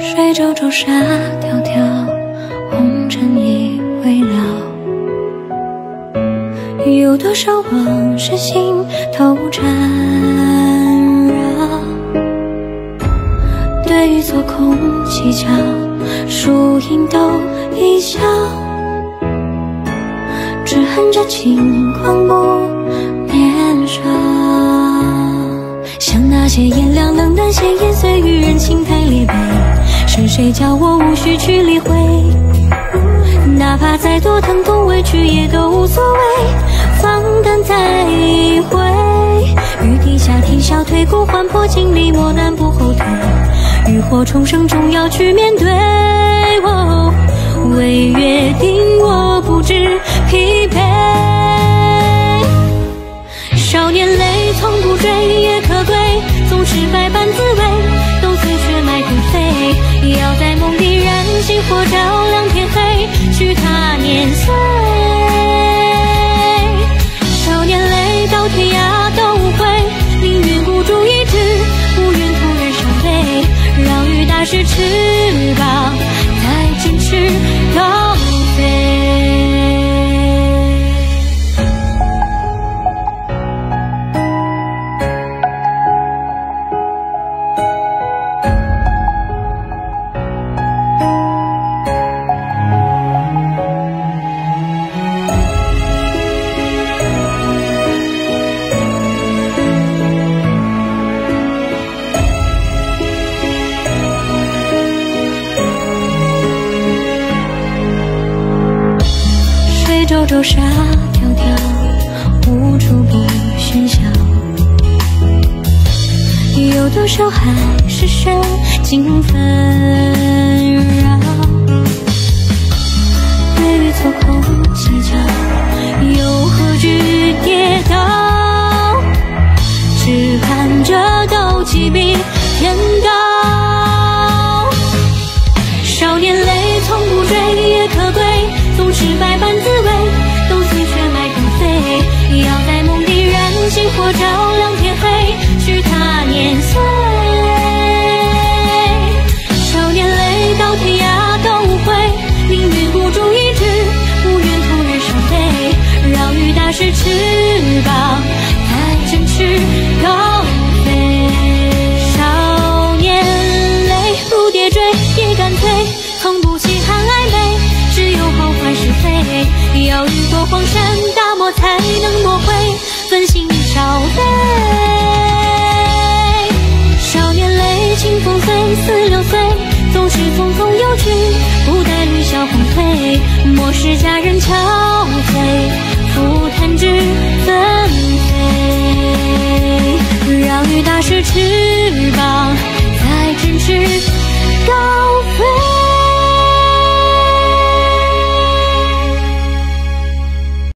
水皱皱沙迢迢，红尘已未了。有多少往事心头缠绕？对与错空蹊跷，树影都一笑。只恨这轻狂不年少。像那些炎凉冷淡闲言碎语，人情太烈悲。是谁叫我无需去理会？哪怕再多疼痛委屈也都无所谓，放胆再会。雨滴下啼笑退哭换破经历，磨难不后退。浴火重生终要去面对。为约定我不知疲惫。少年泪从不追也可贵，纵使百般滋味都随血脉腾飞。要在梦里燃星火照亮天黑，许他年岁。少年泪到天涯都无悔，宁愿孤注一掷，不愿突然伤悲。让雨打湿翅膀，再振翅高飞。皱皱沙迢迢，无处不喧嚣。有多少海市深经纷扰？对与错空蹊跷，又何惧跌倒？只盼着斗气比天高。少年泪从不追也可贵，纵使百般滋味都随血脉腾飞。要在梦里燃星火照亮天黑，许他年岁。少年泪到天涯都无悔，宁愿孤注一掷，不愿突然伤悲。让雨打湿翅膀，再振翅高飞。少年泪如跌坠也敢退，从不稀罕暧昧，只有好坏是非。要遇过黄山大漠才能磨灰，焚心烧泪。少年泪清风随似流岁，总是匆匆游去，不待旅晓红褪。莫使佳人憔悴，浮弹指纷飞。让雨打湿翅膀，再振翅高